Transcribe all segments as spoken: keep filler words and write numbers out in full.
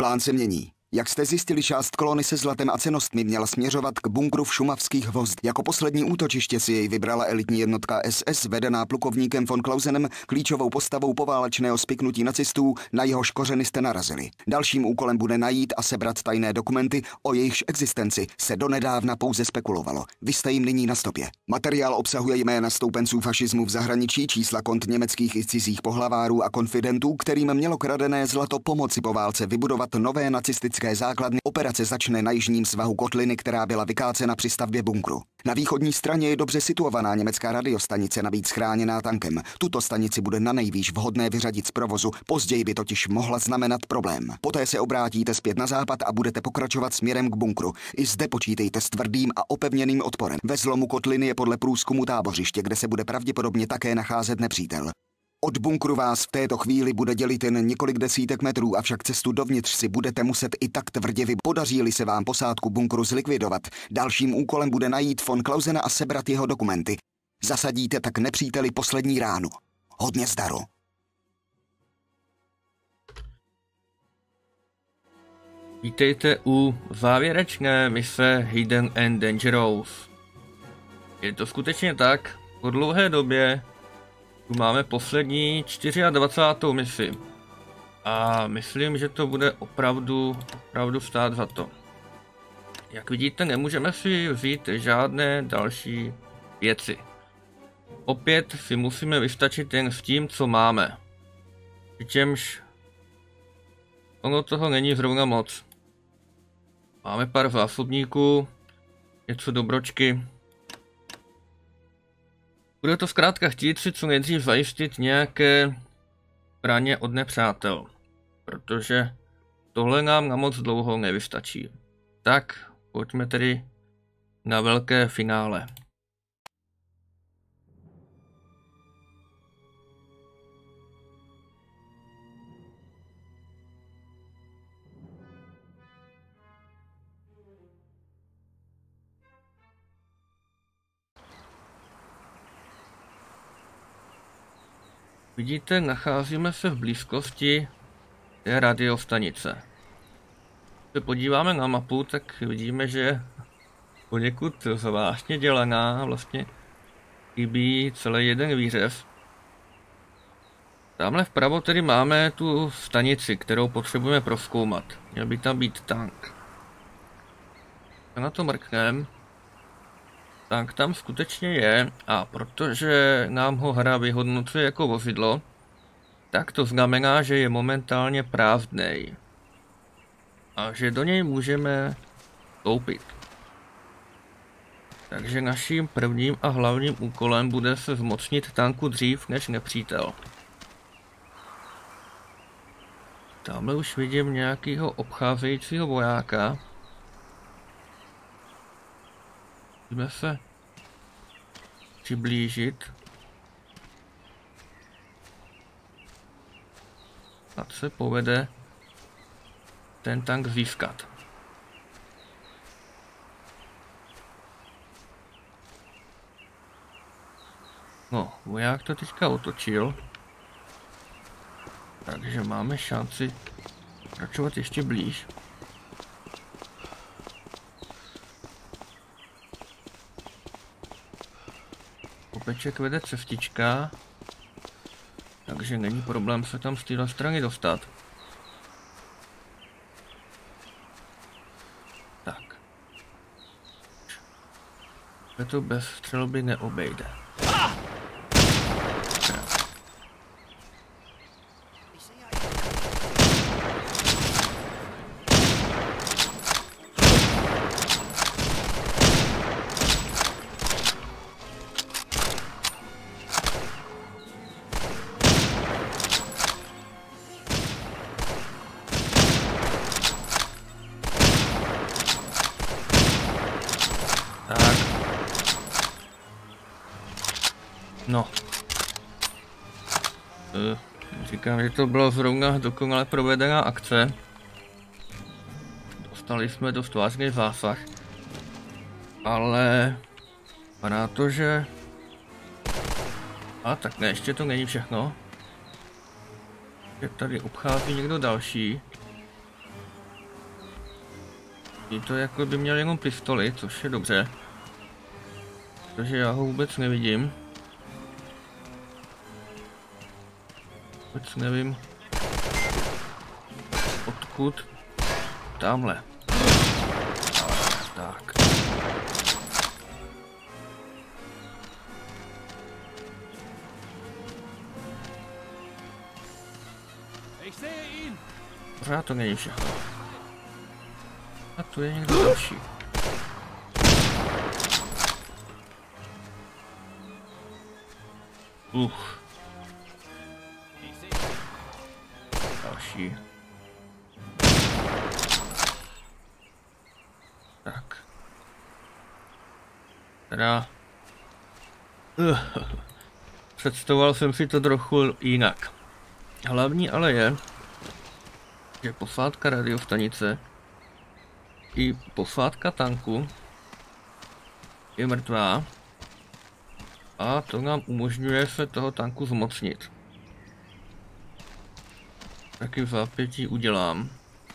Plán se mění. Jak jste zjistili, část kolony se zlatem a cennostmi měla směřovat k bunkru v Šumavských Hvozd. Jako poslední útočiště si jej vybrala elitní jednotka S S, vedená plukovníkem von Klausenem, klíčovou postavou poválečného spiknutí nacistů, na jehož kořeny jste narazili. Dalším úkolem bude najít a sebrat tajné dokumenty, o jejichž existenci se donedávna pouze spekulovalo. Vy jste jim nyní na stopě. Materiál obsahuje jména stoupenců fašismu v zahraničí, čísla kont německých i cizích pohlavárů a konfidentů, kterým mělo kradené zlato pomoci po válce vybudovat nové nacistické základny. Operace začne na jižním svahu kotliny, která byla vykácena při stavbě bunkru. Na východní straně je dobře situovaná německá radiostanice, navíc chráněná tankem. Tuto stanici bude nanejvýš vhodné vyřadit z provozu, později by totiž mohla znamenat problém. Poté se obrátíte zpět na západ a budete pokračovat směrem k bunkru. I zde počítejte s tvrdým a opevněným odporem. Ve zlomu kotliny je podle průzkumu tábořiště, kde se bude pravděpodobně také nacházet nepřítel. Od bunkru vás v této chvíli bude dělit jen několik desítek metrů, avšak cestu dovnitř si budete muset i tak tvrdě vy. Podaří-li se vám posádku bunkru zlikvidovat, dalším úkolem bude najít von Klausena a sebrat jeho dokumenty. Zasadíte tak nepříteli poslední ránu. Hodně zdaru. Vítejte u závěrečné mise Hidden and Dangerous. Je to skutečně tak, po dlouhé době tu máme poslední dvacátou čtvrtou misi. A myslím, že to bude opravdu, opravdu stát za to. Jak vidíte, nemůžeme si vzít žádné další věci. Opět si musíme vystačit jen s tím, co máme. Přičemž ono toho není zrovna moc. Máme pár zásobníků, něco do bročky. Bude to zkrátka chtít si co nejdřív zajistit nějaké zbraně od nepřátel, protože tohle nám na moc dlouho nevystačí. Tak, pojďme tedy na velké finále. Vidíte, nacházíme se v blízkosti té radiostanice. Když se podíváme na mapu, tak vidíme, že je poněkud zvláštně dělaná, vlastně chybí celý jeden výřez. Tamhle vpravo tedy máme tu stanici, kterou potřebujeme prozkoumat. Měl by tam být tank. A na to mrknem. Tank tam skutečně je, a protože nám ho hra vyhodnocuje jako vozidlo, tak to znamená, že je momentálně prázdnej. A že do něj můžeme vstoupit. Takže naším prvním a hlavním úkolem bude se zmocnit tanku dřív než nepřítel. Tamhle už vidím nějakého obcházejícího vojáka. Musíme se přiblížit. Ať se povede ten tank získat. No, voják to teďka otočil. Takže máme šanci pokračovat ještě blíž. Kopeček vede cestička, takže není problém se tam z téhle strany dostat. Tak. Se to bez střelby neobejde. No. Říkám, že to bylo zrovna dokonale provedená akce. Dostali jsme dost vážný zásah. Ale vypadá to, že... A tak ne, ještě to není všechno. Že tady obchází někdo další. to jako by měl jenom pistoli, což je dobře. Protože já ho vůbec nevidím. Vůbec nevím. Odkud? Tamhle. Tak. Pořád to není všechno. A tu je někdo další. Uch. Další. Tak. Teda. Uh. Představoval jsem si to trochu jinak. Hlavní ale je, že posádka radiostanice i posádka tanku je mrtvá a to nám umožňuje se toho tanku zmocnit. Taky v zápětí udělám.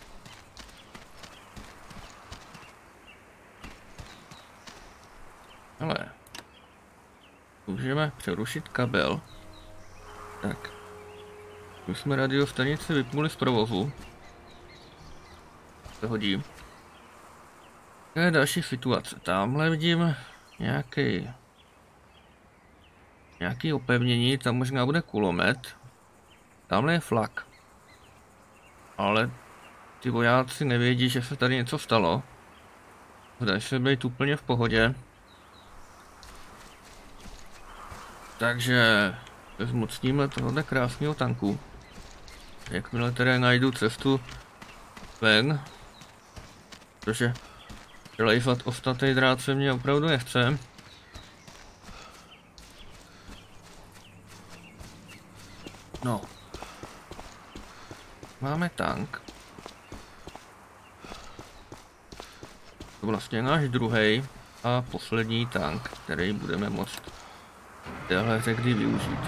Ale můžeme přerušit kabel. Tak. Už jsme radiostanici vypnuli z provozu. To hodím. To je další situace. Tamhle vidím nějaký nějaký opevnění, tam možná bude kulomet. Tamhle je flak. Ale ty vojáci nevědí, že se tady něco stalo. Zdají se být úplně v pohodě. Takže zmocníme tohohle krásného tanku. Jakmile tedy najdu cestu ven, protože přelejvat ostatní drát se mě opravdu nechce. No. Máme tank. To vlastně náš druhý a poslední tank, který budeme moct v téhle hře kdy využít.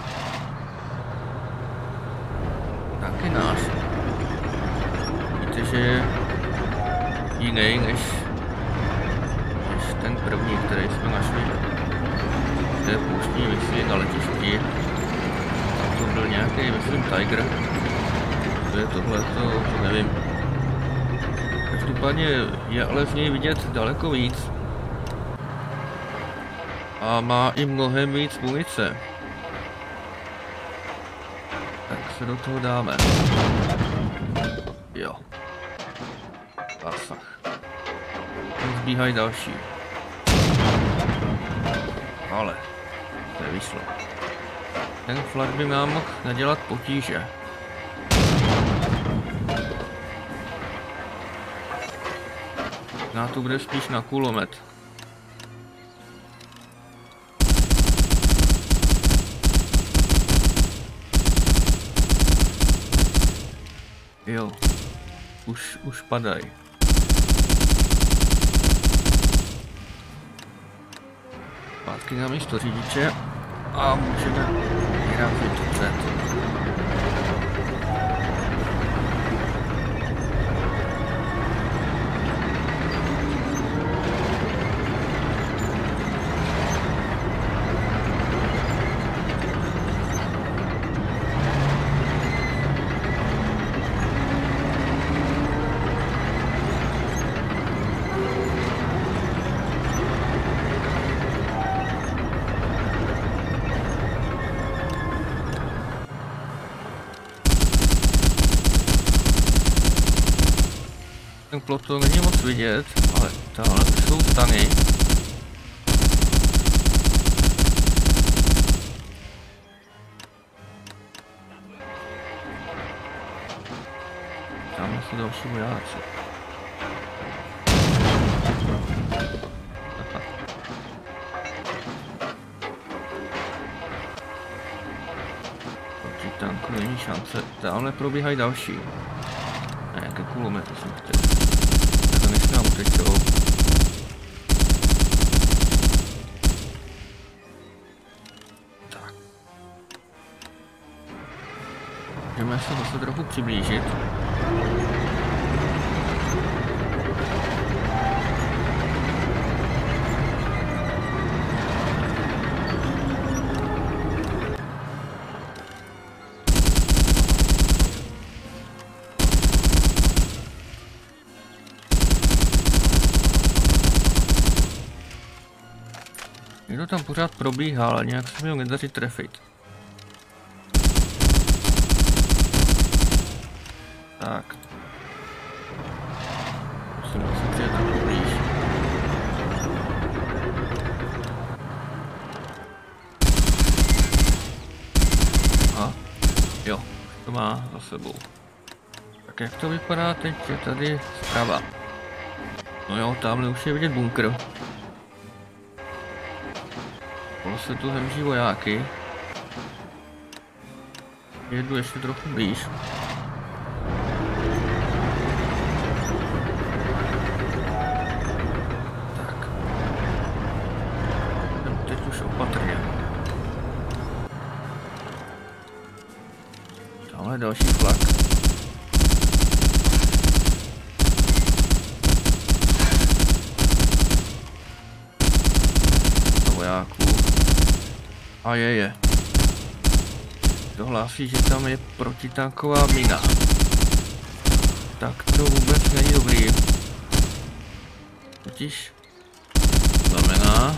Taky náš. Víte, že je jiný než, než ten první, který jsme našli v té pouštní výsvě na letišti. A to byl nějaký, myslím, Tiger. To je tohle, to, to nevím. Každopádně je ale z něj vidět daleko víc. A má i mnohem víc munice. Tak se do toho dáme. Jo. Asach. Zbíhají další. Ale nevyšlo. Ten flak by nám mohl nadělat potíže. Na to bude spíš na kulomet. Jo, už, už padají. Zpátky na místo řidiče a můžeme vyrazit před. Ten plot to není moc vidět, ale tohle jsou stany. Tam jsou další vojáci. Proti tanku není šance. Tamhle probíhají další. A jaké kulomety jsem chtěl. To než nám utečou. Tak. Můžeme se zase trochu přiblížit. Někdo tam pořád probíhá, ale nějak se mi ho nedaří trefit. Tak. Musím asi přijet tam poblíž. A jo, to má za sebou. Tak jak to vypadá teď, je tady zprava. No jo, tamhle už je vidět bunkr. Polo se tu hemží vojáky. Jedu ještě trochu blíž. Tak. Teď už opatrně. Tamhle je další flak. Vojáků. A je je. To hlásí, že tam je protitanková mina. Tak to vůbec není dobrý. Totiž znamená,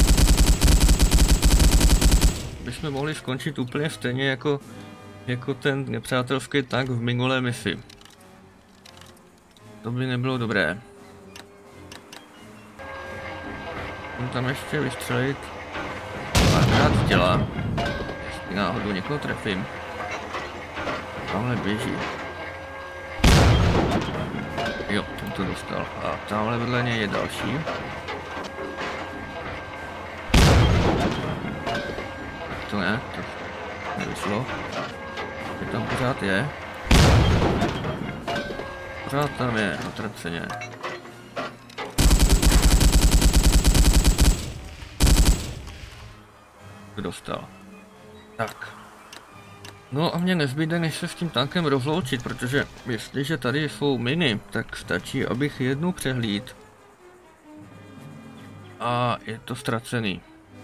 bychom mohli skončit úplně stejně jako, jako ten nepřátelský tank v minulé misi. To by nebylo dobré. Můžu tam ještě vystřelit párkrát z těla, jestli náhodou někoho trefím. Tamhle běží. Jo, ten to dostal. A tamhle vedle něj je další. To ne, to nevyšlo. Je tam pořád je. Pořád tam je, natraceně. Dostal. Tak. No a mě nezbyde, než se s tím tankem rozloučit, protože jestliže tady jsou miny, tak stačí, abych jednu přehlíd. A je to ztracený.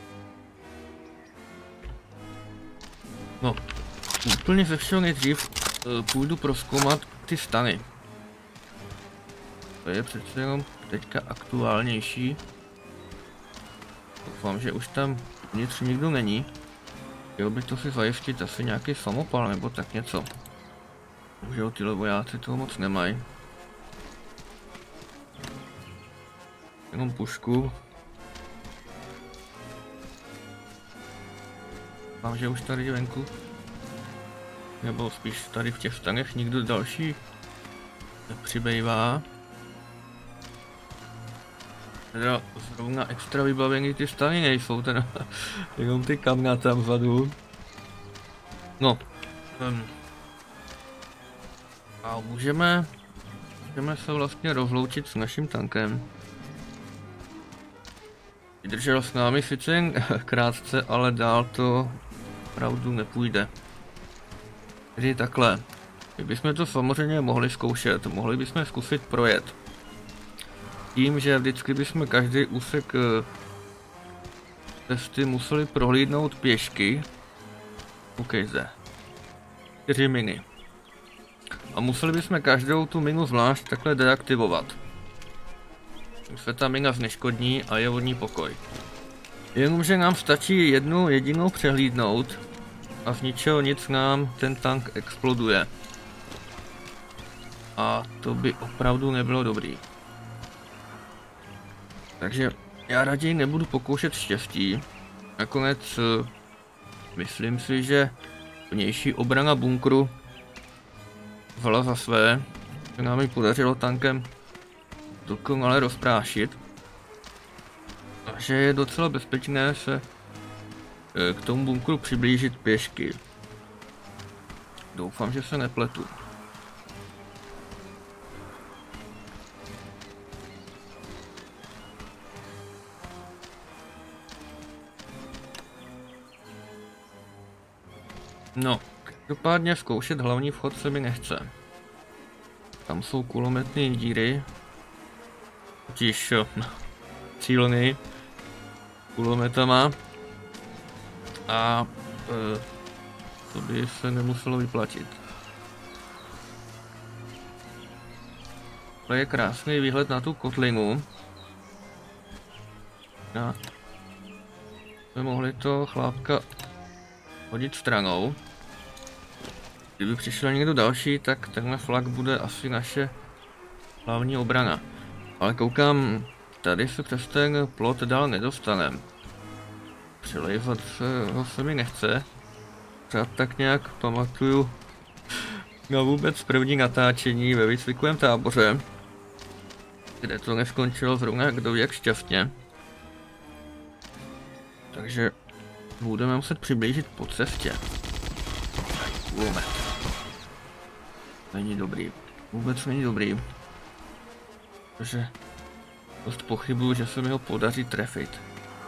No, úplně ze všeho nejdřív půjdu prozkoumat ty stany. To je přece jenom teďka aktuálnější. Doufám, že už tam vnitř nikdo není. Chtěl bych to si zajistit asi nějaký samopal nebo tak něco. Bohužel tyhle vojáci toho moc nemají. Jenom pušku. Doufám, že už tady venku, nebo spíš tady v těch stanech nikdo další nepřibývá. Teda zrovna extra vybavení ty stany nejsou, teda jenom ty kamna tam vzadu. No. Um, a můžeme, můžeme se vlastně rozloučit s naším tankem. Vydržel s námi sice jen krátce, ale dál to opravdu nepůjde. Tedy takhle. My bychom to samozřejmě mohli zkoušet, mohli bychom zkusit projet. Tím, že vždycky bychom každý úsek cesty museli prohlídnout pěšky. Koukej zde. Čtyři miny. A museli bychom každou tu minu zvlášť takhle deaktivovat. Se ta mina zneškodní a je od ní pokoj. Jenomže nám stačí jednu jedinou přehlídnout a z ničeho nic nám ten tank exploduje. A to by opravdu nebylo dobrý. Takže já raději nebudu pokoušet štěstí. Nakonec myslím si, že vnější obrana bunkru vzala za své. Se nám ji podařilo tankem dokonale rozprášit. Takže je docela bezpečné se k tomu bunkru přiblížit pěšky. Doufám, že se nepletu. No, každopádně zkoušet hlavní vchod se mi nechce. Tam jsou kulometné díry. Totiž cílny kulometama. A e, to by se nemuselo vyplatit. To je krásný výhled na tu kotlinu. A jsme mohli to chlápka hodit stranou. Kdyby přišel někdo další, tak tenhle flak bude asi naše hlavní obrana. Ale koukám, tady se přes ten plot dál nedostanem. Přelejvat se, ho se mi nechce. Já tak nějak pamatuju na vůbec první natáčení ve výcvikovém táboře, kde to neskončilo zrovna kdo ví jak šťastně. Takže budeme muset přiblížit po cestě. Kulomet. Není dobrý. Vůbec není dobrý. Takže dost pochybuju, že se mi ho podaří trefit.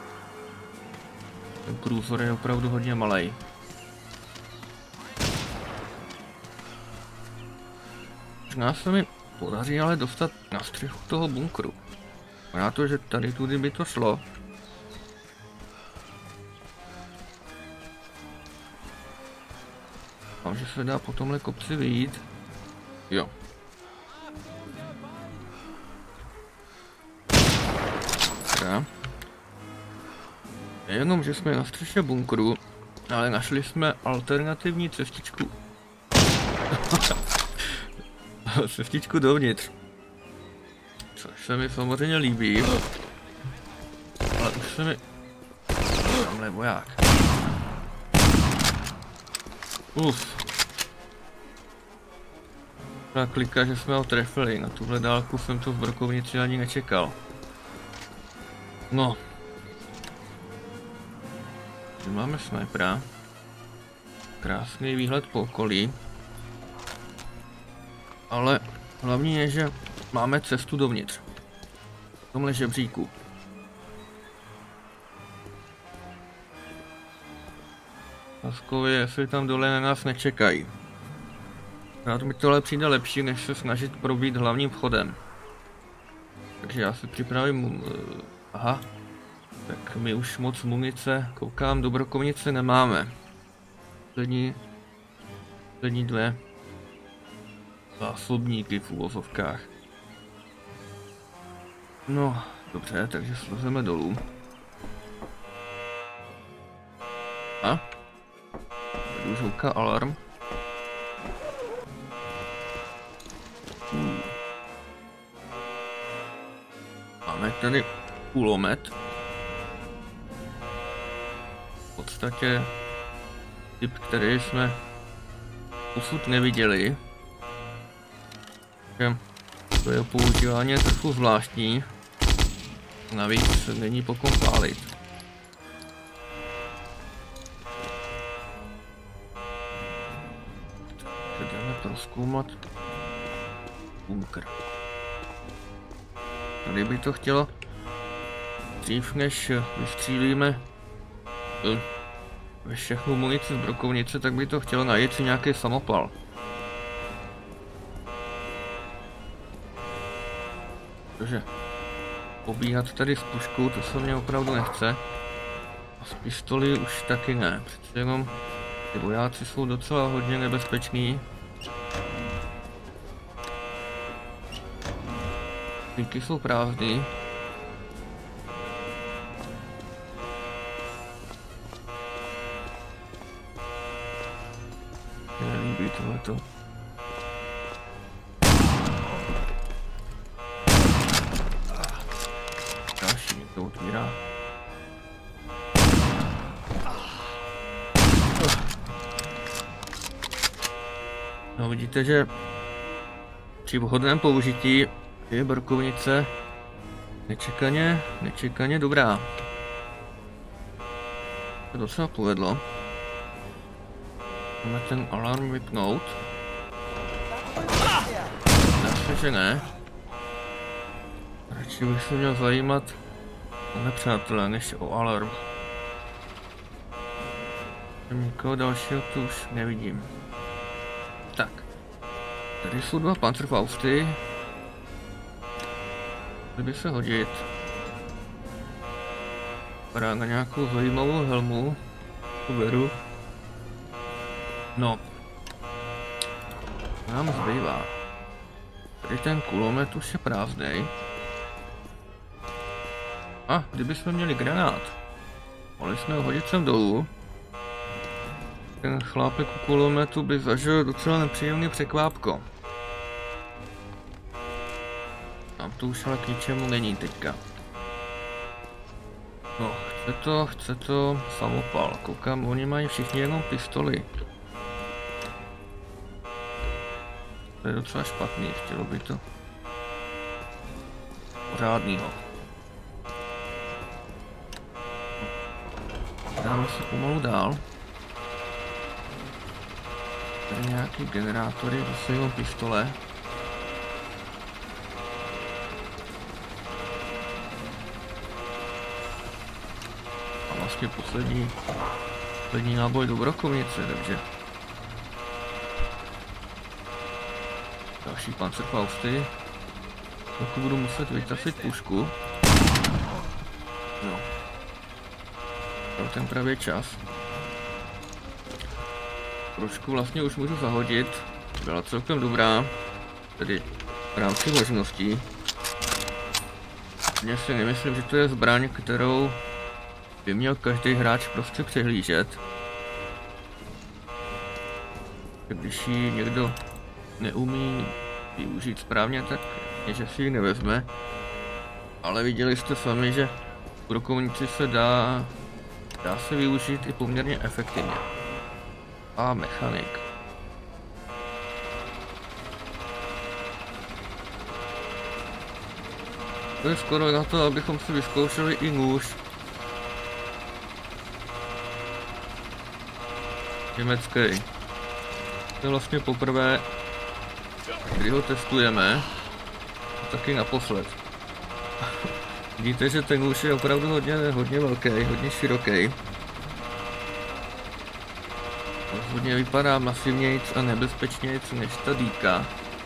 Ten průzor je opravdu hodně malej. Možná se mi podaří ale dostat na střechu toho bunkru. Vypadá to, že tady tudy by to šlo. A že se dá po tomhle kopci vyjít. Jo. Dobrá. Nejenom, že jsme na střeše bunkru, ale našli jsme alternativní cestičku. Cestičku dovnitř. Což se mi samozřejmě líbí. Ale už se mi... Tamhle voják. Uf. Ta klika, že jsme ho trefili. Na tuhle dálku jsem to v brokovnici ani nečekal. No. Tady máme snajpera. Krásný výhled po okolí. Ale hlavní je, že máme cestu dovnitř. V tomhle žebříku. Laskové, jestli tam dole na nás nečekají. Rád mi tohle přijde lepší, než se snažit probít hlavním vchodem. Takže já si připravím... Aha. Tak my už moc munice, koukám, do brokovnice nemáme. Poslední... Poslední dvě... zásobníky v uvozovkách. No, dobře, takže slezeme dolů. A? Tady už houká alarm. Hmm. Máme tady kulomet. V podstatě typ, který jsme posud neviděli. To je používání trochu zvláštní. Navíc není po kom pálit. Jdeme prozkoumat bunkr. Tady by to chtělo dřív než vystřílíme všechnu munici z brokovnice, tak by to chtělo najít si nějaký samopal. Protože pobíhat tady s puškou, to se mě opravdu nechce. A z pistoli už taky ne, přece jenom ty vojáci jsou docela hodně nebezpeční. Klíky jsou prázdný. Mně nelíbí tohleto. Další mě to otvírá. No vidíte, že při vhodném použití je brokovnice nečekaně, nečekaně dobrá. To docela povedlo. Máme ten alarm vypnout. Zase, že ne. Radši bych se měl zajímat o nepřátelé, než o alarm. Nikoho dalšího tu už nevidím. Tak. Tady jsou dva Panzerfausty. By se hodit. Vypadá na nějakou zajímavou helmu. Tu beru. No. Co nám zbývá? Tady ten kulomet už je prázdnej. A, kdybychom měli granát. Mohli jsme ho hodit sem dolů. Ten chlápek u kulometu by zažil docela nepříjemný překvápko. Tam to už ale k ničemu není teďka. No, chce to, chce to samopal. Koukám, oni mají všichni jenom pistoli. To je docela špatný, chtělo by to pořádnýho. Dáme se pomalu dál. Tady nějaký generátory, zase jenom pistole. A vlastně poslední, poslední náboj do brokovnice, takže další Panzerfausty. Trochu budu muset vytasit pušku. No. Pro ten pravý čas. Trošku vlastně už můžu zahodit. Byla celkem dobrá. Tedy v rámci možností. Já si nemyslím, že to je zbraň, kterou by měl každý hráč prostě přehlížet. Když ji někdo neumí využít správně, tak je, že si ji nevezme. Ale viděli jste sami, že v brokovnici se dá, dá se využít i poměrně efektivně. A mechanik. To je skoro na to, abychom si vyzkoušeli i nůž. Německý. To je vlastně poprvé, kdy ho testujeme. Taky naposled. Vidíte, že ten nůž je opravdu hodně, hodně velký, hodně široký. Hodně vypadá masivnějc a nebezpečnějc než ta dýka.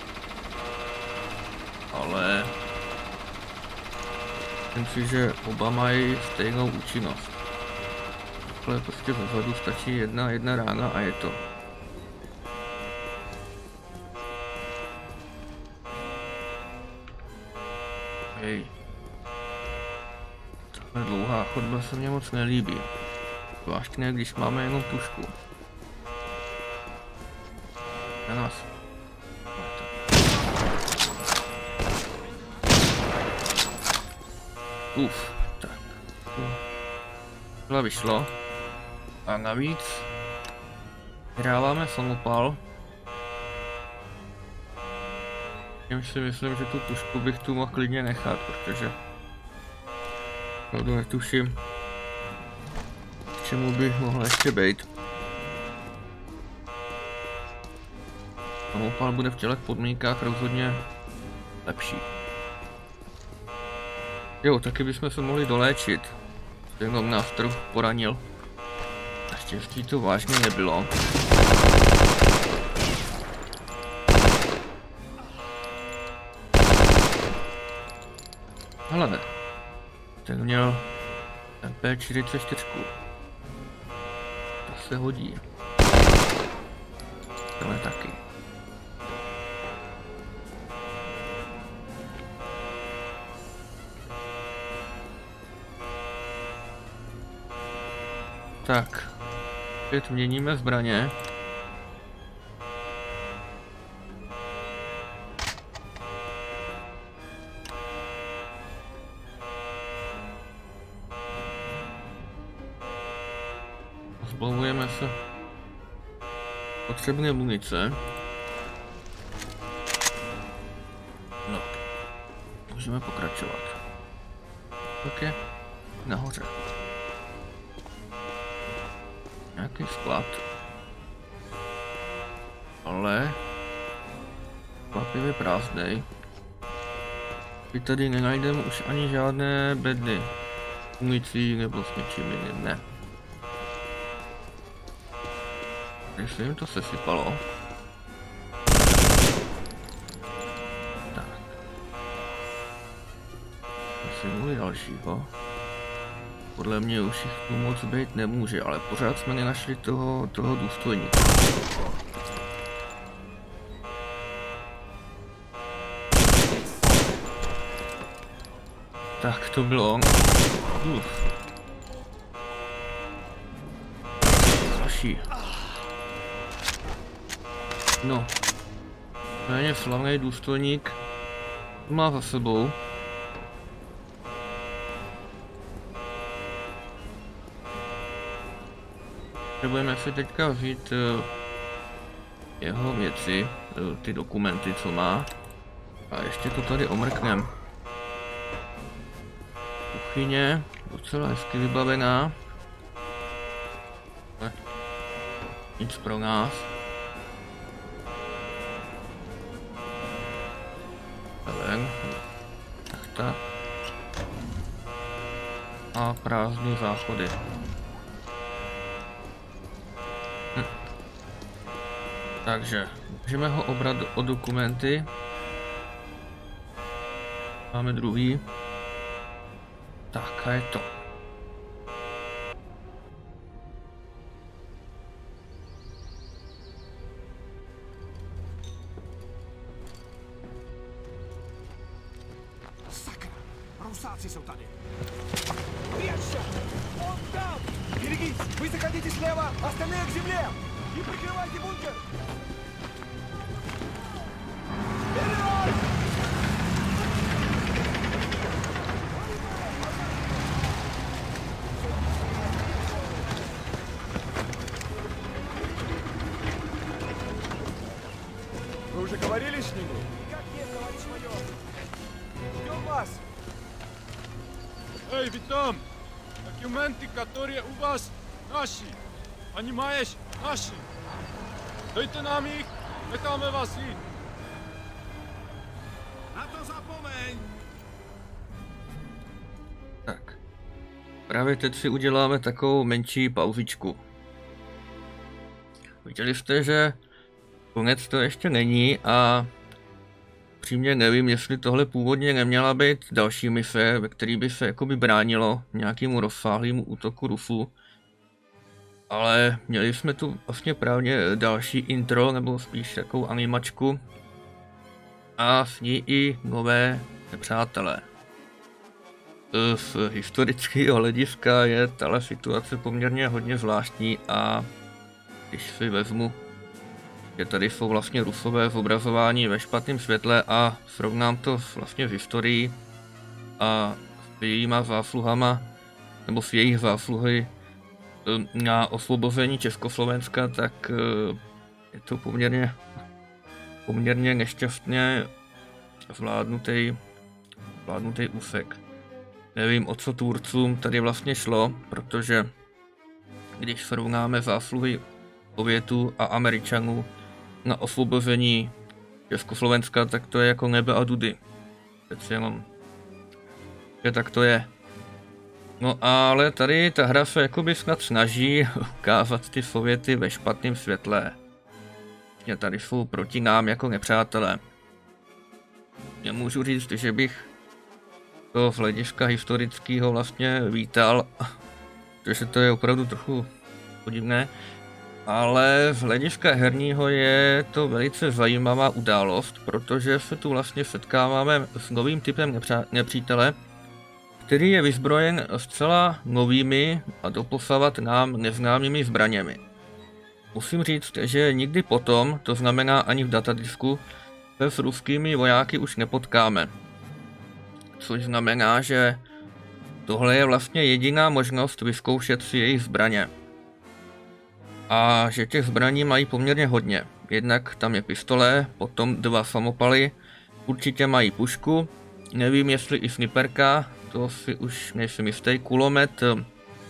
Ale myslím si, že oba mají stejnou účinnost. Takhle prostě zezadu stačí jedna, jedna rána a je to. Hej. Takhle dlouhá chodba se mně moc nelíbí. Zvlášť ne, když máme jenom pušku. Na nás. Uf, tak. Tohle vyšlo. A navíc hráváme samopal. Tím si myslím, že tu pušku bych tu mohl klidně nechat, protože opravdu netuším, k čemu by mohla ještě být. Samopal bude v těchto podmínkách rozhodně lepší. Jo, taky bychom se mohli doléčit. Jenom nás trochu poranil. Naštěstí to vážně nebylo. Hele, ten měl M P čtyřicet čtyři. To se hodí. Tohle taky. Tak, teď měníme zbraně. Zbavujeme se potřebné munice. No, můžeme pokračovat. Tak je nahoře. Nějaký sklad. Ale překvapivě prázdnej. My tady nenajdeme už ani žádné bedny. Municí nebo s něčím jiným, ne. Když se jim to sesypalo. Tak. Asi mluví dalšího. Podle mě už jich tu moc být nemůže, ale pořád jsme nenašli toho, toho důstojníka. Tak to bylo on. Uf. další. No. Méně slavný důstojník má za sebou. Potřebujeme si teďka vzít uh, jeho věci, uh, ty dokumenty, co má. A ještě to tady omrknem. Kuchyně, docela hezky vybavená. Ale nic pro nás. Ven. Tachta. A prázdné záchody. Hm. Takže můžeme ho obrat o dokumenty. Máme druhý. Tak a je to. Sakra, rusáci jsou tady. Větša! On tam! Берегись! Вы заходите слева, остальные к земле! И прикрывайте бункер! Вперед! Вы уже говорили с ними? Как нет, товарищ майор? Ждем вас! Эй, вы там! Документы, которые у вас, наши! Понимаешь? Наши! Дайте нам их, necháme vás jít! Na to zapomeň! Tak. Právě teď si uděláme takovou menší pauzičku. Viděli jste, že konec to ještě není a přímě nevím, jestli tohle původně neměla být další mise, ve který by se jakoby bránilo nějakému rozsáhlému útoku Rusů. Ale měli jsme tu vlastně právě další intro, nebo spíš takovou animačku. A s ní i nové nepřátelé. Z historického hlediska je tahle situace poměrně hodně zvláštní a když si vezmu, že tady jsou vlastně Rusové zobrazování ve špatném světle a srovnám to vlastně s historií a s jejíma zásluhama, nebo s jejich zásluhy na osvobození Československa, tak je to poměrně, poměrně nešťastně zvládnutý, zvládnutý úsek. Nevím, o co Turcům tady vlastně šlo, protože když srovnáme zásluhy Sovětů a Američanů na osvobození Československa, tak to je jako nebe a dudy. Přeci jenom, že tak to je. No ale tady ta hra se jakoby snad snaží ukázat ty Sověty ve špatném světle. Že tady jsou proti nám jako nepřátelé. Já můžu říct, že bych to z hlediska historického vlastně vítal, protože to je opravdu trochu podivné. Ale z hlediska herního je to velice zajímavá událost, protože se tu vlastně setkáváme s novým typem nepřítele, který je vyzbrojen zcela novými a doposavat nám neznámými zbraněmi. Musím říct, že nikdy potom, to znamená ani v datadisku, se s ruskými vojáky už nepotkáme. Což znamená, že tohle je vlastně jediná možnost vyzkoušet si jejich zbraně. A že těch zbraní mají poměrně hodně. Jednak tam je pistole, potom dva samopaly, určitě mají pušku, nevím jestli i sniperka, to si už nejsem jistý, kulomet, e,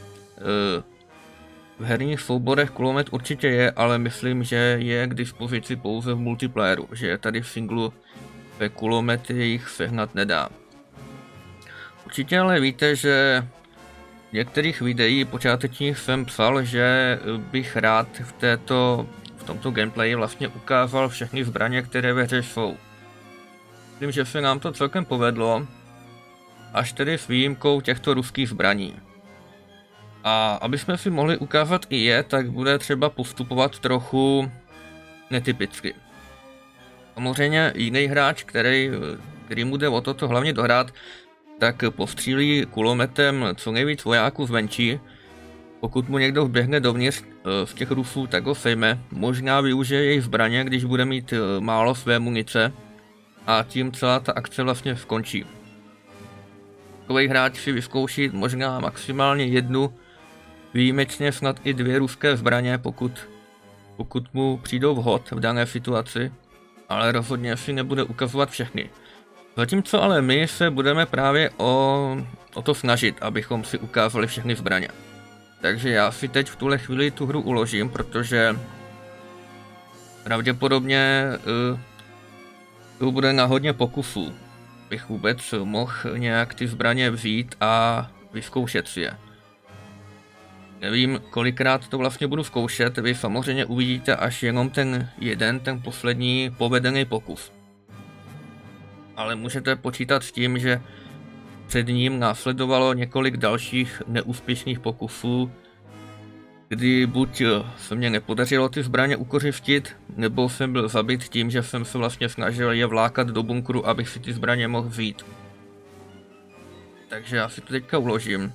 v herních souborech kulomet určitě je, ale myslím, že je k dispozici pouze v multiplayeru, že tady v singlu ve kulomety jich sehnat nedá. Určitě ale víte, že v některých videí počátečních jsem psal, že bych rád v, této, v tomto gameplayi vlastně ukázal všechny zbraně, které ve hře jsou. Myslím, že se nám to celkem povedlo, až tedy s výjimkou těchto ruských zbraní. A aby jsme si mohli ukázat i je, tak bude třeba postupovat trochu netypicky. Samozřejmě jiný hráč, který, který mu jde o toto hlavně dohrát, tak postřílí kulometem co nejvíc vojáků zvenčí, Pokud mu někdo vběhne dovnitř z těch rufů, tak ho sejme. Možná využije jejich zbraně, když bude mít málo své munice. A tím celá ta akce vlastně skončí. Takový hráč si vyzkouší možná maximálně jednu, výjimečně snad i dvě ruské zbraně, pokud, pokud mu přijdou vhod v dané situaci. Ale rozhodně si nebude ukazovat všechny. Zatímco ale my se budeme právě o, o to snažit, abychom si ukázali všechny zbraně. Takže já si teď v tuhle chvíli tu hru uložím, protože pravděpodobně uh, to bude na hodně pokusů, bych vůbec mohl nějak ty zbraně vzít a vyzkoušet si je. Nevím, kolikrát to vlastně budu zkoušet, vy samozřejmě uvidíte až jenom ten jeden, ten poslední povedený pokus. Ale můžete počítat s tím, že před ním následovalo několik dalších neúspěšných pokusů, kdy buď se mě nepodařilo ty zbraně ukořistit, nebo jsem byl zabit tím, že jsem se vlastně snažil je vlákat do bunkru, abych si ty zbraně mohl vzít. Takže já si to teďka uložím.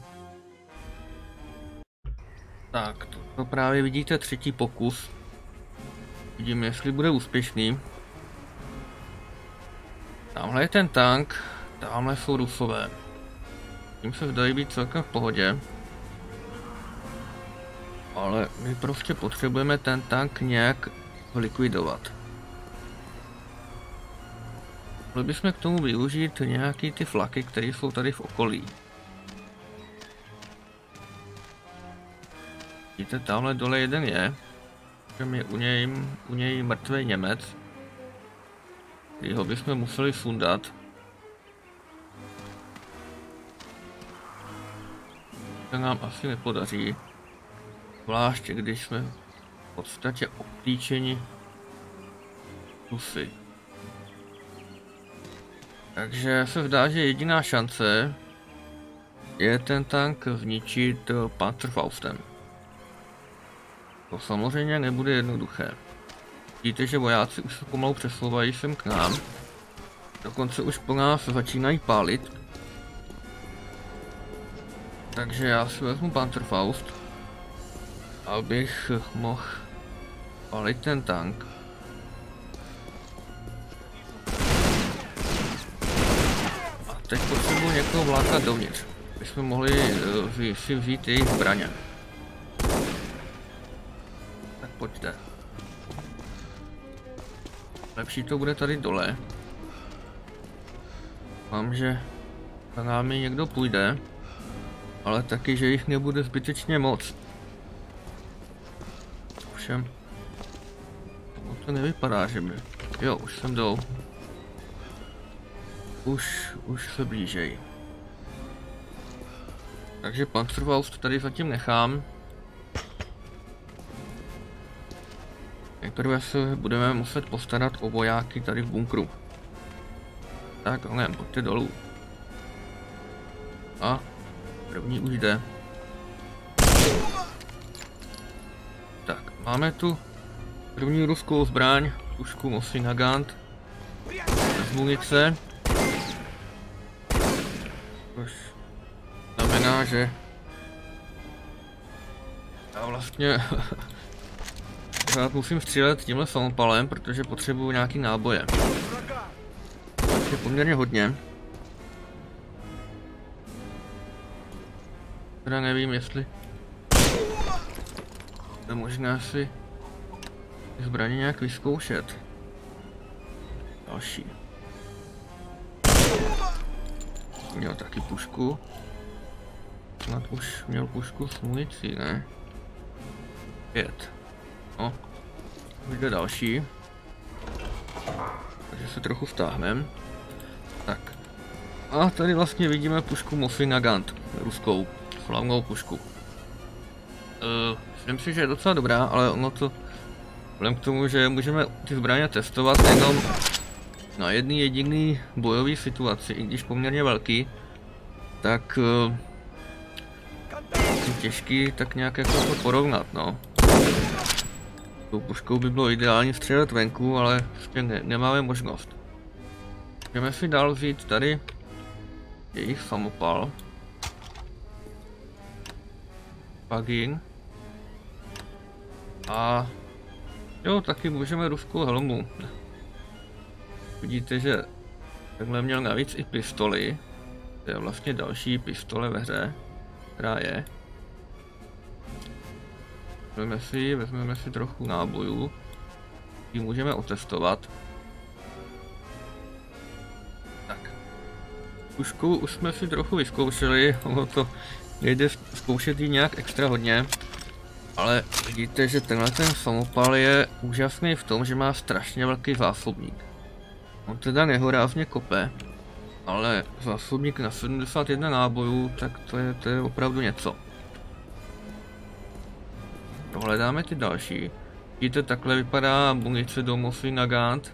Tak, to, to právě vidíte třetí pokus. Vidím, jestli bude úspěšný. Tamhle je ten tank, tamhle jsou Rusové. Tím se zdají být celkem v pohodě. Ale my prostě potřebujeme ten tank nějak likvidovat. Mohli bychom k tomu využít nějaký ty flaky, které jsou tady v okolí. Vidíte, tamhle dole jeden je. Je u něj, u něj mrtvý Němec. Kterýho bychom museli sundat. To nám asi nepodaří. Zvláště když jsme v podstatě obklíčeni Rusy. Takže se zdá, že jediná šance je ten tank zničit Panzerfaustem. To samozřejmě nebude jednoduché. Vidíte, že vojáci už se pomalu přesouvají sem k nám. Dokonce už po nás začínají pálit. Takže já si vezmu Panzerfaust, abych mohl pálit ten tank. A teď potřebuji někoho vlákat dovnitř, abychom mohli uh, si vzít jejich zbraně. Tak pojďte. Lepší to bude tady dole. Mám, že za námi někdo půjde, ale taky, že jich nebude zbytečně moc. Ovšem, to nevypadá, že by. Jo, už sem jdou. Už, už se blížejí. Takže Panzerfaust tady zatím nechám. Nejprve se budeme muset postarat o vojáky tady v bunkru. Tak, ne, pojďte dolů. A první už jde. Tak, máme tu první ruskou zbraň, pušku Mosin Nagant. Z munice. Což znamená, že já vlastně já musím střílet tímhle samopalem, protože potřebuju nějaký náboje. Je poměrně hodně. Teda nevím, jestli to možná si zbraně nějak vyzkoušet. Další. Měl taky pušku. Snad už měl pušku s municí, ne? Pět. No. Už jde další. Takže se trochu vtáhneme. Tak. A tady vlastně vidíme pušku Mosin Nagant. Ruskou. Slavnou pušku. Uh, myslím si, že je docela dobrá, ale ono to... Vzhledem k tomu, že můžeme ty zbraně testovat jenom na jedný jediný bojový situaci, i když poměrně velký, tak uh, je těžký tak nějak jako to porovnat, no. Tou puškou by bylo ideální střílet venku, ale prostě ne, nemáme možnost. Můžeme si dál vzít tady jejich samopal. Pagin. A jo, taky můžeme ruskou helmu. Vidíte, že takhle měl navíc i pistoli. To je vlastně další pistole ve hře, která je. Vezmeme si, vezmeme si trochu nábojů. Ji můžeme otestovat. Tak. Pušku už jsme si trochu vyzkoušeli, ono to nejde zkoušet jí nějak extra hodně. Ale vidíte, že tenhle ten samopal je úžasný v tom, že má strašně velký zásobník. On teda nehorázně kope, ale zásobník na sedmdesát jedna nábojů, tak to je, to je opravdu něco. Prohledáme ty další. Vidíte, takhle vypadá munice do Mosin Nagant.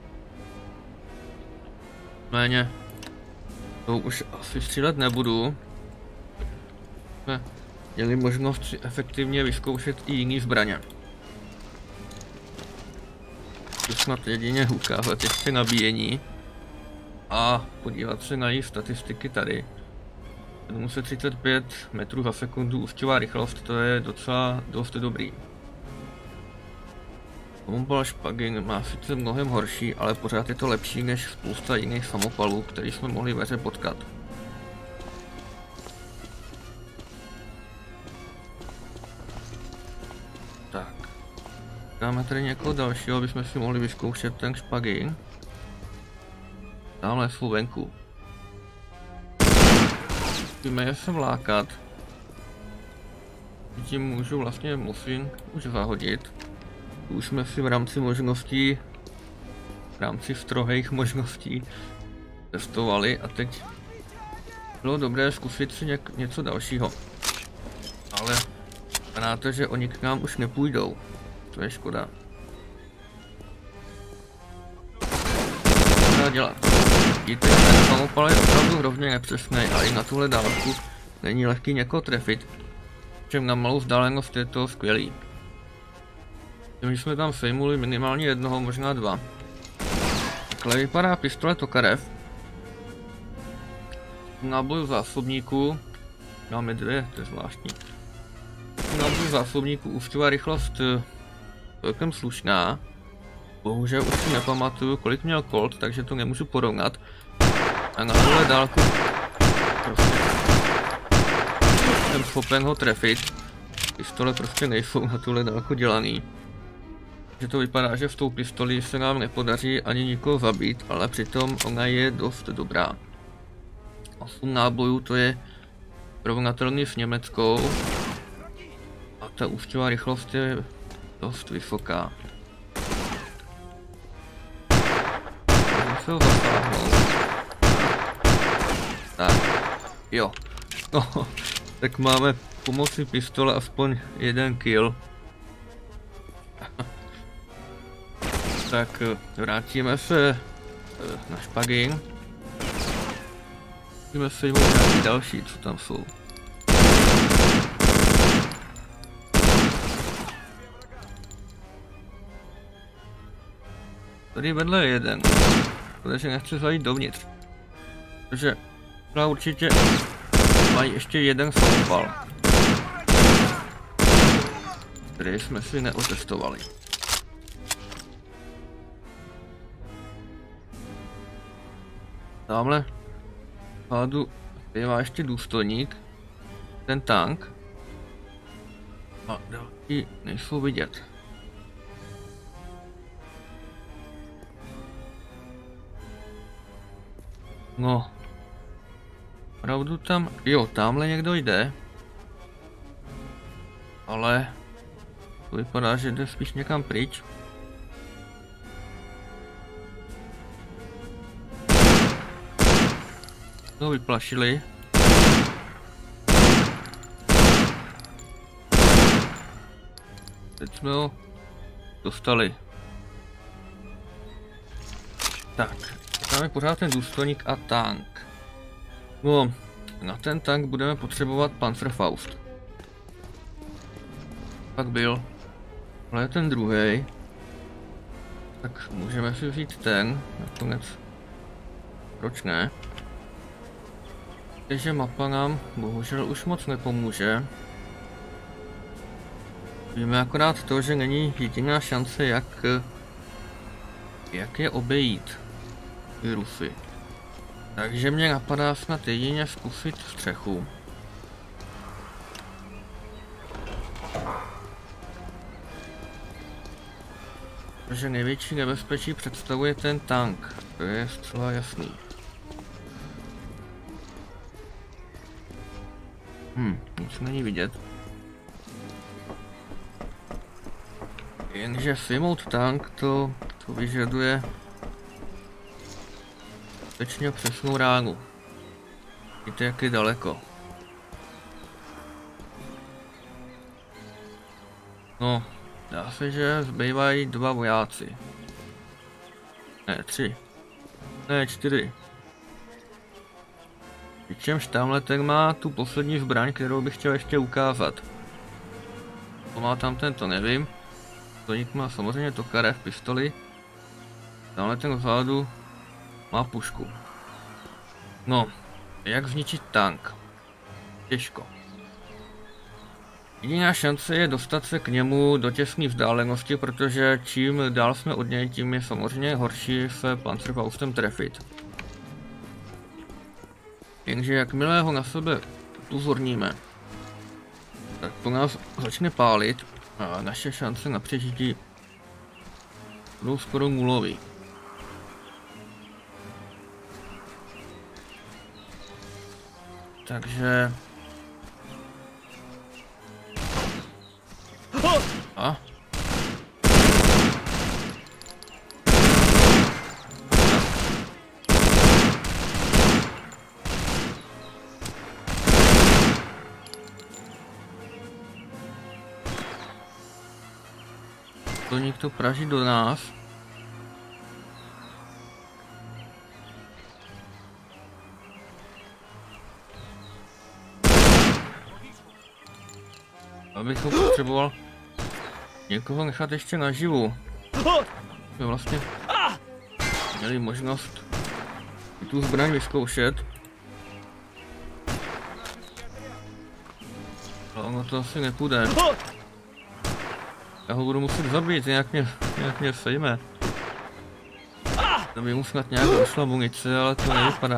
Méně. To už asi střílet nebudu. Jsme měli možnost si efektivně vyzkoušet i jiný zbraně. To snad jedině ukázat ještě nabíjení. A podívat se na její statistiky tady. sedm set třicet pět metrů za sekundu ústěvá rychlost, to je docela dost dobrý. Samopal Špagin má sice mnohem horší, ale pořád je to lepší než spousta jiných samopalů, který jsme mohli ve hře potkat. Tak. Dáme tady někoho dalšího, aby jsme si mohli vyzkoušet ten Špagin. Tamhle jsou venku. Musíme je sem lákat. Tím můžu vlastně Mosin už zahodit. Už jsme si v rámci možností, v rámci strohých možností testovali a teď bylo dobré zkusit si něk, něco dalšího. Ale vypadá, že oni k nám už nepůjdou. To je škoda. Co dá dělat? Vidíte, že ten samopal je opravdu hrozně nepřesný a i na tuhle dálku není lehký někoho trefit. Čem na malou vzdálenost je to skvělý. Tím jsme tam sejmuli minimálně jednoho, možná dva. Takhle vypadá pistole Tokarev. Náboj zásobníku. Máme dvě, to je zvláštní. Náboj zásobníku ústěvá rychlost celkem slušná. Bohužel už si nepamatuju, kolik měl Colt, takže to nemůžu porovnat. A na tuhle dálku prostě jsem schopen ho trefit. Pistole prostě nejsou na tuhle dálku dělaný. Že to vypadá, že v tou pistoli se nám nepodaří ani nikoho zabít, ale přitom ona je dost dobrá. osm nábojů, to je porovnatelný s německou. A ta ústěvá rychlost je dost vysoká. Se ho zasáhnout. Tak, jo. No, tak máme pomocí pistole aspoň jeden kill. Tak vrátíme se na Špagin. Musíme se jim nějaký další, co tam jsou. Tady vedle je jeden, protože nechci zajít dovnitř. Protože určitě mají ještě jeden samopal, který jsme si neotestovali. Tamhle hádu bývá ještě důstojník, ten tank, a další nejsou vidět. No, opravdu tam, jo, tamhle někdo jde, ale to vypadá, že jde spíš někam pryč. To vyplašili. Teď jsme ho dostali. Tak, tam je pořád ten důstojník a tank. No, na ten tank budeme potřebovat Panzerfaust. Pak byl, ale je ten druhý. Tak můžeme si vzít ten, nakonec. Proč ne? Takže mapa nám bohužel už moc nepomůže. Víme akorát to, že není jediná šance, jak, jak je obejít ty Rusy. Takže mě napadá snad jedině zkusit střechu. Protože největší nebezpečí představuje ten tank, to je zcela jasný. Hm, nic není vidět. Jenže sejmout tank to, to vyžaduje skutečně přesnou ránu. Víte, jak je daleko. No, dá se, že zbývají dva vojáci. Ne, tři. Ne, čtyři. Přičemž tamhle ten má tu poslední zbraň, kterou bych chtěl ještě ukázat. To má tam ten, to nevím. Toník má samozřejmě tokare v pistoli. Tamhle ten vzadu má pušku. No, jak zničit tank? Těžko. Jediná šance je dostat se k němu do těsné vzdálenosti, protože čím dál jsme od něj, tím je samozřejmě horší se Panzerfaustem trefit. Jenže jakmile ho na sebe upozorníme, tak po nás začne pálit a naše šance na přežití budou skoro nulový. Takže... A? To někdo praží do nás. Abych ho potřeboval někoho nechat ještě naživu. My vlastně měli možnost tu zbraň vyzkoušet. Ale ono to asi nepůjde. Já ho budu muset zabít, nějak mě, nějak mě sejme. To by mu snad nějak došla munice, ale to nevypadá.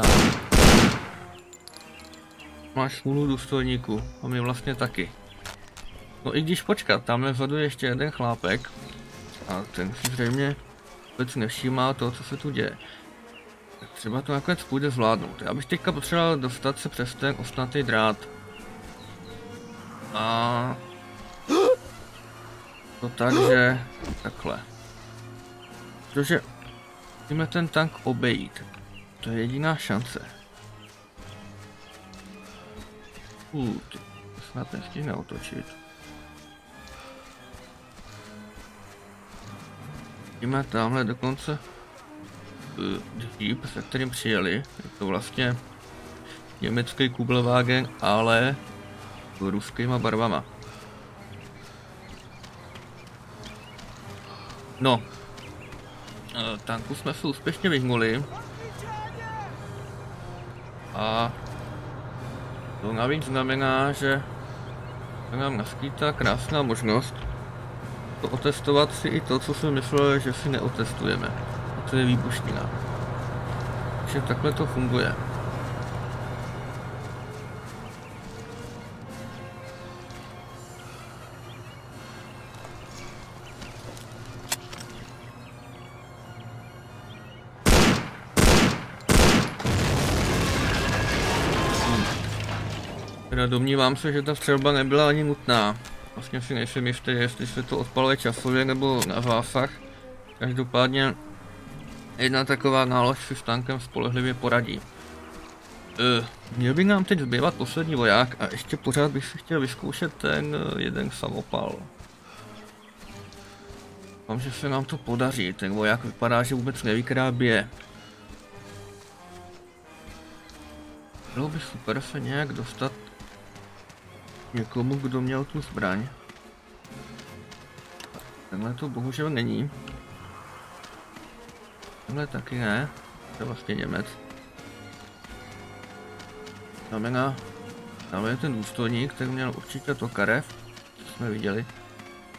Máš smůlu, důstojníku, a my vlastně taky. No i když počkat, tamhle vzadu je ještě jeden chlápek. A ten si zřejmě vůbec nevšímá to, co se tu děje. Tak třeba to nakonec půjde zvládnout. Já bych teďka potřeboval dostat se přes ten ostnatý drát. A... To tak, že... Takhle. Protože... Musíme ten tank obejít. To je jediná šance. Uh, to snad nestihne otočit. Vidíme tamhle dokonce uh, Jeep, se kterým přijeli. Je to vlastně německý Kubelwagen, ale ruskýma barvama. No, uh, tanku jsme se úspěšně vyhnuli. A to navíc znamená, že nám naskýtá krásná možnost to otestovat si i to, co jsem myslel, že si neotestujeme. A to je výbušnina. Takže takhle to funguje. Teda domnívám se, že ta střelba nebyla ani nutná. Vlastně si nejsem jistý, jestli se to odpaluje časově nebo na zásah. Každopádně jedna taková nálož si s tankem spolehlivě poradí. Uh, měl by nám teď zbývat poslední voják a ještě pořád bych si chtěl vyzkoušet ten uh, jeden samopal. Doufám, že se nám to podaří, ten voják vypadá, že vůbec neví, která bije. Bylo by super se nějak dostat někomu, kdo měl tu zbraň. Tenhle to bohužel není. Tenhle taky ne. To je vlastně Němec. Znamená, tam je ten důstojník, který měl určitě to karev, co jsme viděli.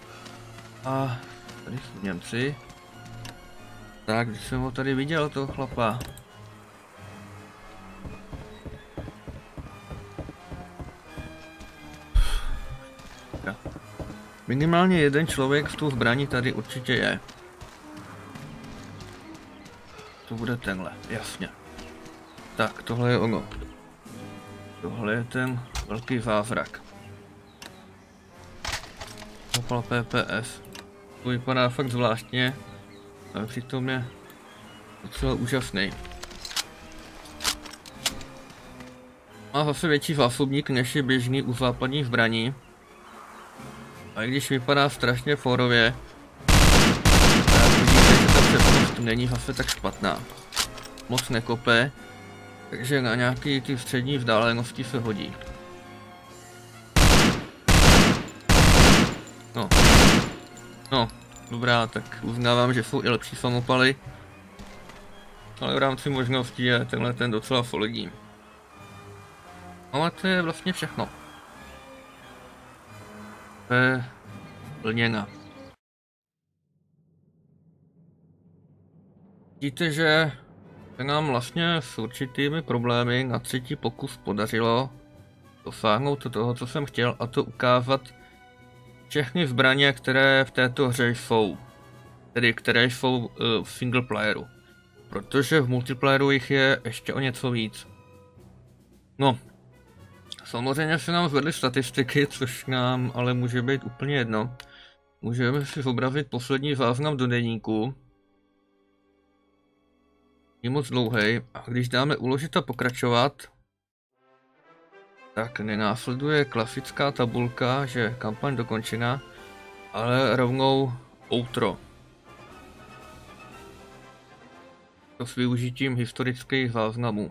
A tady jsou Němci. Tak, když jsem ho tady viděl, toho chlapa. Minimálně jeden člověk v tu zbraní tady určitě je. To bude tenhle, jasně. Tak, tohle je ono. Tohle je ten velký zázrak. Opal P P S. To vypadá fakt zvláštně, ale přitom je docela úžasný. Má zase větší zásobník než je běžný u západních zbraní. A i když vypadá strašně fórově, tak vidíte, že ta přesnost není zase tak špatná. Moc nekope, takže na nějaký ty střední vzdálenosti se hodí. No. No, dobrá, tak uznávám, že jsou i lepší samopaly. Ale v rámci možností je tenhle ten docela solidní. Ale to je vlastně všechno. To je plněna. Vidíte, že se nám vlastně s určitými problémy na třetí pokus podařilo dosáhnout toho, co jsem chtěl, a to ukázat všechny zbraně, které v této hře jsou. Tedy které jsou uh, v single playeru. Protože v multiplayeru jich je ještě o něco víc. No. Samozřejmě se nám zvedly statistiky, což nám ale může být úplně jedno. Můžeme si zobrazit poslední záznam do deníku. Je moc dlouhý, a když dáme uložit a pokračovat, tak nenásleduje klasická tabulka, že kampaň dokončena, ale rovnou outro. To s využitím historických záznamů.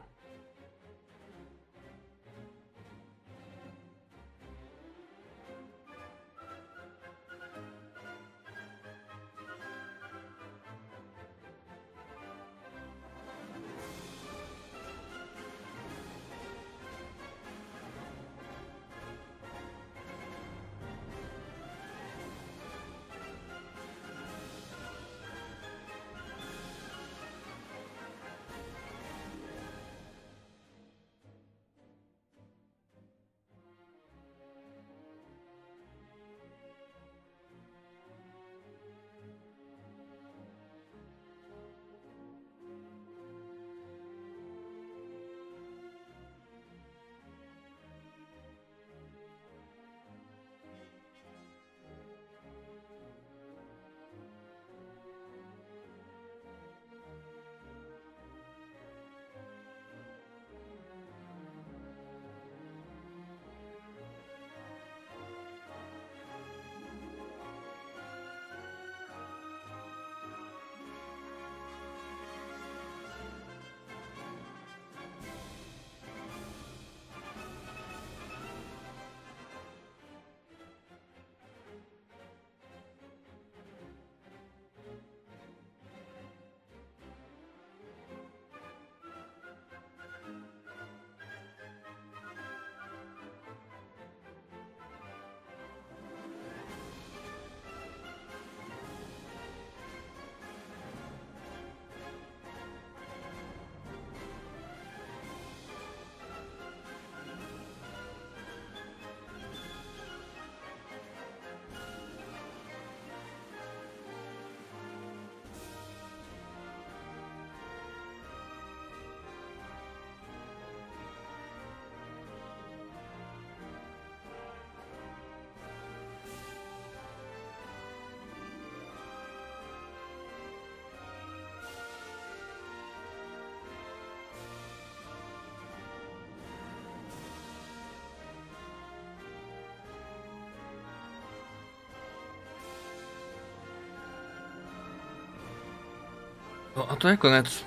No a to je konec.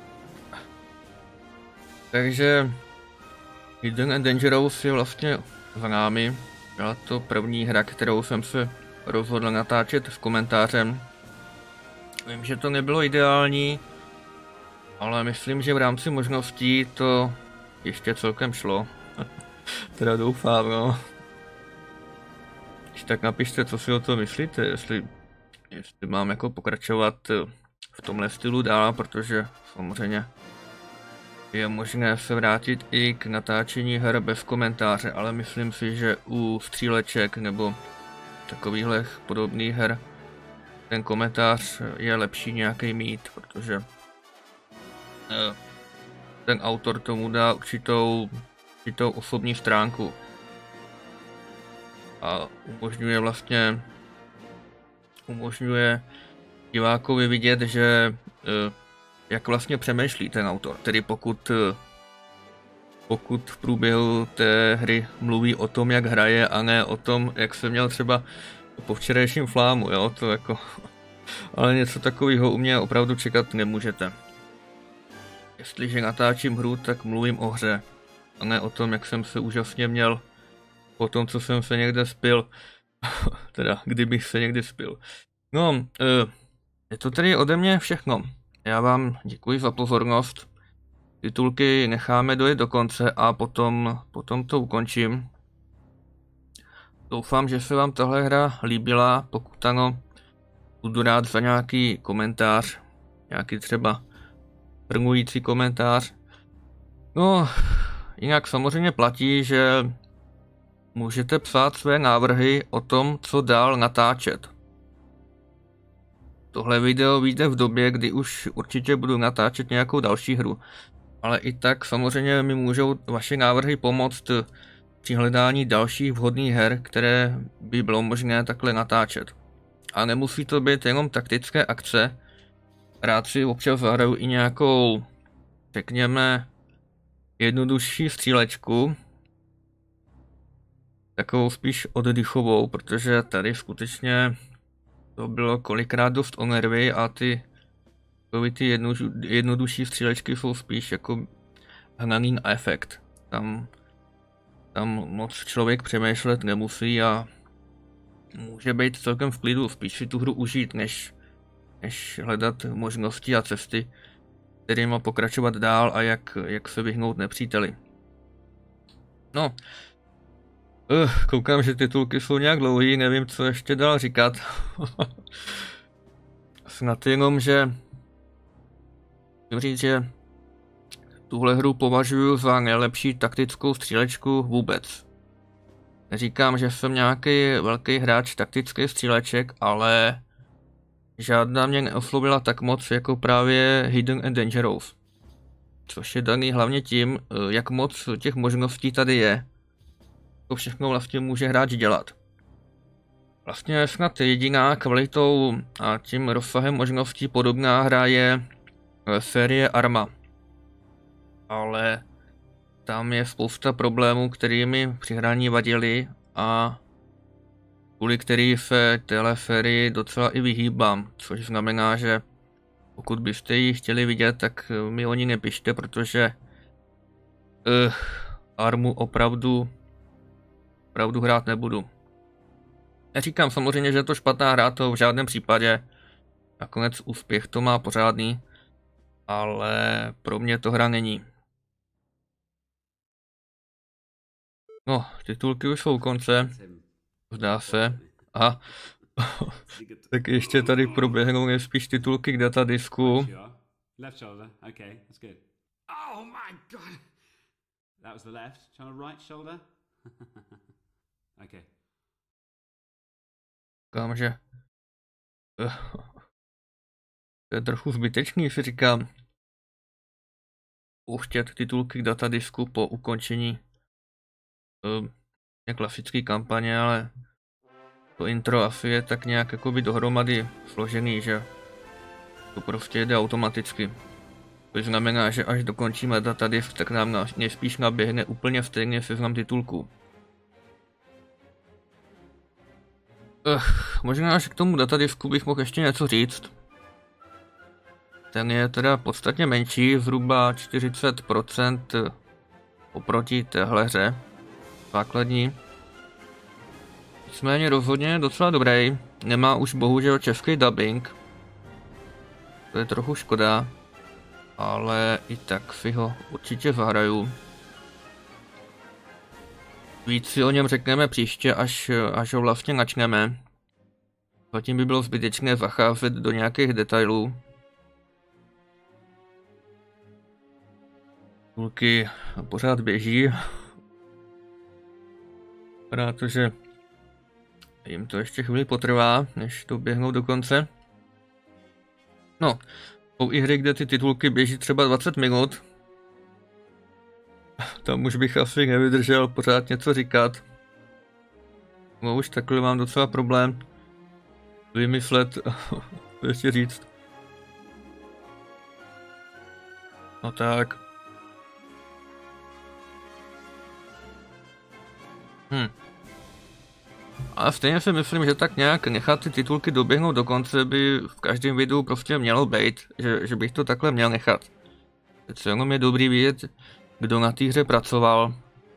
Takže Hidden and Dangerous je vlastně za námi. Byla to první hra, kterou jsem se rozhodl natáčet s komentářem. Vím, že to nebylo ideální, ale myslím, že v rámci možností to ještě celkem šlo. Teda doufám, no. Když tak napište, co si o to myslíte, jestli jestli mám jako pokračovat v tomhle stylu dál, protože samozřejmě je možné se vrátit i k natáčení her bez komentáře, ale myslím si, že u stříleček nebo takovýchhle podobných her ten komentář je lepší nějaký mít, protože ten autor tomu dá určitou, určitou osobní stránku a umožňuje vlastně umožňuje divákovi vidět, že jak vlastně přemýšlí ten autor, tedy pokud pokud v průběhu té hry mluví o tom, jak hraje, a ne o tom, jak se měl třeba po včerejším flámu, jo, to jako, ale něco takového u mě opravdu čekat nemůžete. Jestliže natáčím hru, tak mluvím o hře, a ne o tom, jak jsem se úžasně měl po tom, co jsem se někde spil, teda kdybych se někdy spil. No, je to tedy ode mě všechno. Já vám děkuji za pozornost. Titulky necháme dojet do konce a potom, potom to ukončím. Doufám, že se vám tahle hra líbila, pokud ano, budu rád za nějaký komentář, nějaký třeba prnující komentář. No, jinak samozřejmě platí, že můžete psát své návrhy o tom, co dál natáčet. Tohle video vyjde v době, kdy už určitě budu natáčet nějakou další hru. Ale i tak samozřejmě mi můžou vaše návrhy pomoct při hledání dalších vhodných her, které by bylo možné takhle natáčet. A nemusí to být jenom taktické akce. Rád si občas zahraju i nějakou, řekněme, jednodušší střílečku. Takovou spíš oddychovou, protože tady skutečně to bylo kolikrát dost o nervy a ty ty jedno, jednodušší střílečky jsou spíš jako hnaný efekt. Tam, tam moc člověk přemýšlet nemusí a může být celkem v klidu, spíš si tu hru užít, než, než hledat možnosti a cesty, kterými pokračovat dál a jak, jak se vyhnout nepříteli. No, uh, koukám, že titulky jsou nějak dlouhý, nevím, co ještě dál říkat. Snad jenom, že chci říct, že tuhle hru považuji za nejlepší taktickou střílečku vůbec. Neříkám, že jsem nějaký velký hráč taktických stříleček, ale žádná mě neoslovila tak moc jako právě Hidden and Dangerous. Což je daný hlavně tím, jak moc těch možností tady je. To všechno vlastně může hráč dělat. Vlastně snad jediná kvalitou a tím rozsahem možností podobná hra je série Arma. Ale tam je spousta problémů, které mi při hraní vadily a kvůli který se téhle sérii docela i vyhýbám, což znamená, že pokud byste ji chtěli vidět, tak mi o ní nepište, protože uh, Armu opravdu, opravdu hrát nebudu. Neříkám samozřejmě, že je to špatná hra, to v žádném případě. Nakonec úspěch to má pořádný, ale pro mě to hra není. No, titulky už jsou u konce, zdá se. Aha. Tak ještě tady proběhnou nejspíš titulky k datadisku. Left shoulder. Okay, that's good. Oh my god. That was the left. Try the right shoulder. Okay. Říkám, že to je trochu zbytečný, si říkám. Pouštět titulky k datadisku po ukončení uh, klasické kampaně, ale to intro asi je tak nějak jakoby dohromady složený, že to prostě jde automaticky. To znamená, že až dokončíme datadisk, tak nám na, nejspíš naběhne úplně stejně seznam titulků. Uh, možná, že k tomu datadisku bych mohl ještě něco říct. Ten je teda podstatně menší, zhruba čtyřicet procent oproti téhle hře základní. Nicméně rozhodně docela dobrý, nemá už bohužel český dubbing. To je trochu škoda, ale i tak si ho určitě zahraju. Víc si o něm řekneme příště, až, až ho vlastně načneme. Zatím by bylo zbytečné zacházet do nějakých detailů. Titulky pořád běží. Protože jim to ještě chvíli potrvá, než to běhnou do konce. No, jsou i hry, kde ty titulky běží třeba dvacet minut. Tam už bych asi nevydržel pořád něco říkat. No už takhle mám docela problém vymyslet, co ještě říct. No tak. Hm. A stejně si myslím, že tak nějak nechat ty titulky doběhnout do konce by v každém videu prostě mělo být, že, že bych to takhle měl nechat. Přece jenom je dobrý vidět, kdo na té hře pracoval.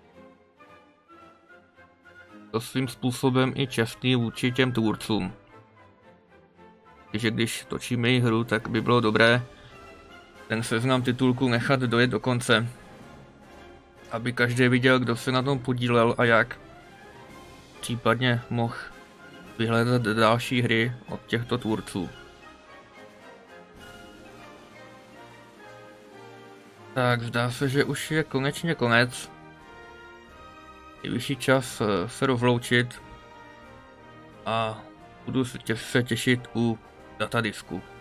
To svým způsobem i čestný vůči těm tvůrcům. Takže když točíme i hru, tak by bylo dobré ten seznam titulků nechat dojet do konce. Aby každý viděl, kdo se na tom podílel a jak. Případně mohl vyhledat další hry od těchto tvůrců. Tak, zdá se, že už je konečně konec. Je vyšší čas se rozloučit a budu se těšit u datadisku.